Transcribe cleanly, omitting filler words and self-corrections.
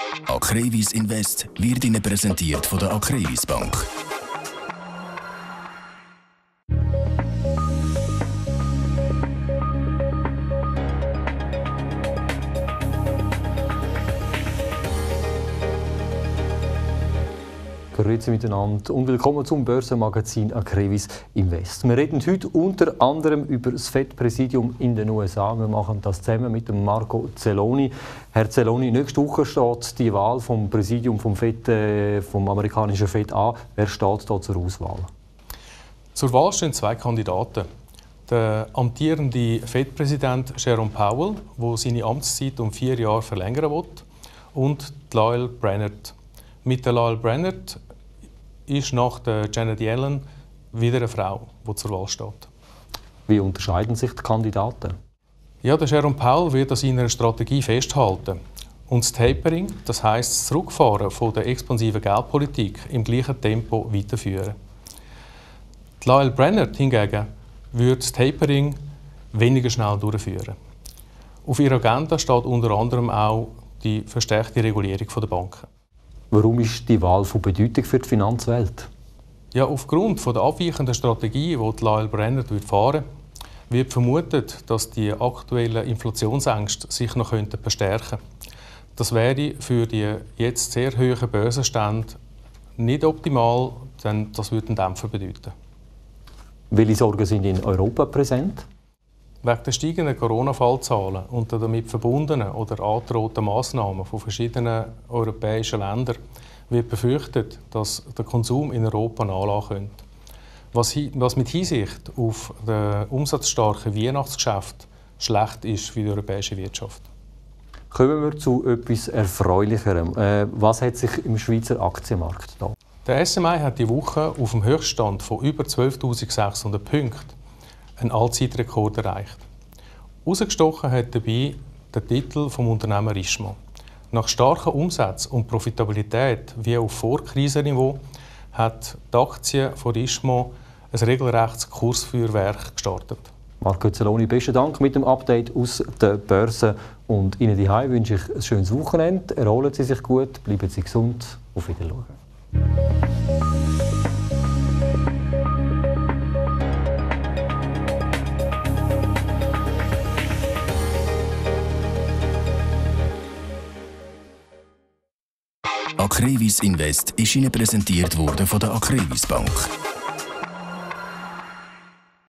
Acrevis Invest wird Ihnen präsentiert von der Acrevis Bank. Grüezi miteinander und willkommen zum Börsenmagazin Acrevis Invest. Wir reden heute unter anderem über das FED-Präsidium in den USA. Wir machen das zusammen mit dem Marco Zelloni. Herr Zelloni, nächste Woche steht die Wahl vom Präsidium vom FED, vom amerikanischen FED an. Wer steht da zur Auswahl? Zur Wahl stehen zwei Kandidaten. Der amtierende FED-Präsident Jerome Powell, der seine Amtszeit um 4 Jahre verlängern will, und Lael Brainard. Mit der Lael Brainard ist nach der Janet Yellen wieder eine Frau, die zur Wahl steht. Wie unterscheiden sich die Kandidaten? Ja, der Jerome Powell wird an seiner Strategie festhalten und das Tapering, das heisst das Zurückfahren von der expansiven Geldpolitik, im gleichen Tempo weiterführen. Die Lael Brainard hingegen wird das Tapering weniger schnell durchführen. Auf ihrer Agenda steht unter anderem auch die verstärkte Regulierung der Banken. Warum ist die Wahl von Bedeutung für die Finanzwelt? Ja, aufgrund der abweichenden Strategie, die Lael Brainard fahren wird vermutet, dass die aktuellen Inflationsängste sich noch verstärken könnten. Das wäre für die jetzt sehr hohen Börsenstände nicht optimal, denn das würde einen Dämpfer bedeuten. Welche Sorgen sind in Europa präsent? Wegen der steigenden Corona-Fallzahlen und der damit verbundenen oder angedrohten Massnahmen von verschiedenen europäischen Ländern wird befürchtet, dass der Konsum in Europa nachlassen könnte. Was mit Hinsicht auf das umsatzstarke Weihnachtsgeschäft schlecht ist für die europäische Wirtschaft. Kommen wir zu etwas Erfreulicherem. Was hat sich im Schweizer Aktienmarkt getan? Der SMI hat die Woche auf dem Höchststand von über 12.600 Punkten einen Allzeitrekord erreicht. Herausgestochen hat dabei der Titel vom Unternehmen Richemont. Nach starken Umsätzen und Profitabilität wie auf Vorkrisenniveau hat die Aktie von Richemont ein regelrechtes Kursfeuerwerk gestartet. Marco Zelloni, besten Dank mit dem Update aus der Börse. Und Ihnen daheim wünsche ich ein schönes Wochenende. Erholen Sie sich gut, bleiben Sie gesund. Auf Wiedersehen. Acrevis Invest ist Ihnen präsentiert worden von der Acrevis Bank.